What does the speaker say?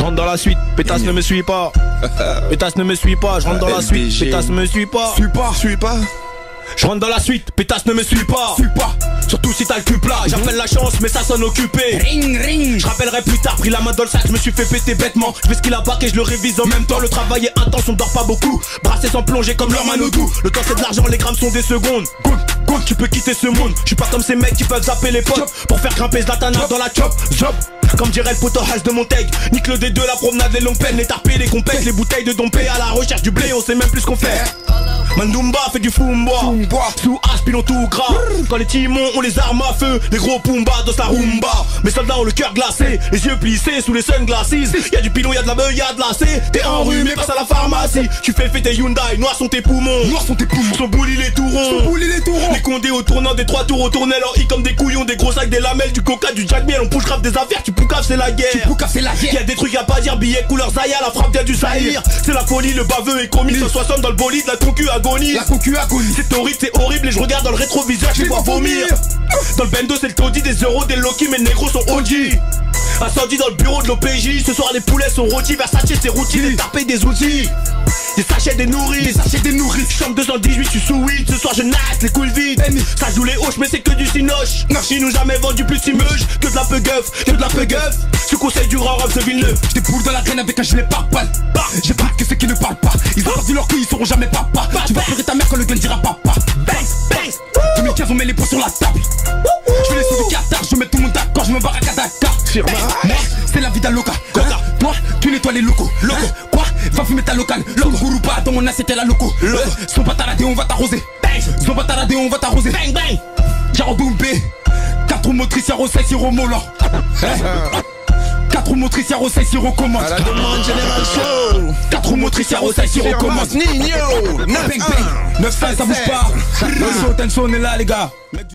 Je rentre dans la suite, pétasse ne me suit pas. Pétasse ne me suit pas, je rentre dans la suite, pétasse ne me suit pas. Suis pas. Je rentre dans la suite, pétasse ne me suit pas. Surtout si t'as le cul plat, j'appelle la chance mais ça sonne occupé. Ring. Je rappellerai plus tard, pris la main dans le sac, je me suis fait péter bêtement. Je fais ce qu'il a pas et je le révise en même temps. Le travail est intense, on dort pas beaucoup. Brassé sans plonger comme leur Manodou. Le temps c'est de l'argent, les grammes sont des secondes. Good, tu peux quitter ce monde. Je suis pas comme ces mecs qui peuvent zapper les potes pour faire grimper Zlatana dans la chop. Comme dirait le poteau H de Montaigne. Nique le D2, la promenade, les longues peines, les tarpés, les compètes, les bouteilles de Dompé. À la recherche du blé, on sait même plus ce qu'on fait. Mandumba fait du Fumba. Sous H, pilon tout gras. Quand les timons ont les armes à feu, les gros Pumba dans sa rumba. Mes soldats ont le cœur glacé, les yeux plissés sous les sunglasses. Y'a du pilon, y'a de la beuh, y'a de la C. T'es enrhumé, passe à la pharmacie. Tu fais fêter Hyundai, noirs sont tes poumons. Son bouli les tourons. Les condés au tournant des 3 tours, au tournant leur i comme des couillons, des gros sacs, des lamelles, du coca, du jack miel. On push grave des affaires, tu poucaves, c'est la guerre. Y'a des trucs à pas dire, billets couleur Zaya, la frappe vient du Zahir. C'est la folie, le baveux est commis, 160 dans le bolide, la concu agonie. C'est horrible et je regarde dans le rétroviseur, je les vois vomir. Dans le bendo c'est le taudis, des euros, des Loki, mes négros sont OG. Incendie dans le bureau de l'OPJ, ce soir les poulets sont rôtis, Versace c'est routine, des tarpés, des outils. Des sachets, des nourrices, chambre 218, je suis sous 8. Ce soir je nasse les couilles vides. Ça joue les hoches mais c'est que du cinoche. Ils nous jamais vendu plus imeuge que de la peu-gueuf. Ce conseil du rang Rob de Villeneuve. J'étais boule dans la graine avec un gilet pare-balles. J'ai pas que ceux qui ne parlent pas. Ils ont perdu leur couille, ils seront jamais papa. Tu vas pleurer ta mère quand le gun dira papa. 2015 on met les points sur la table. Je fais les sous du Qatar, je mets tout le monde d'accord, je me barre à Kadaka. Moi c'est la vie d'un loca. Toi tu nettoies les locaux. Quoi? Va fumer ta locale. Gourou pas dans mon assiette et la loco. Son bataradé on va t'arroser. Son bataradé on va t'arroser. Jaro Doumbé. 4 roues motrices, y'a Rossay, Siro Mola. 4 roues motrices, y'a Rossay, Siro commence. 4 roues motrices, y'a Rossay, Siro commence. Nino. 9-5 ça bouge pas. Le show, tension, on est là les gars.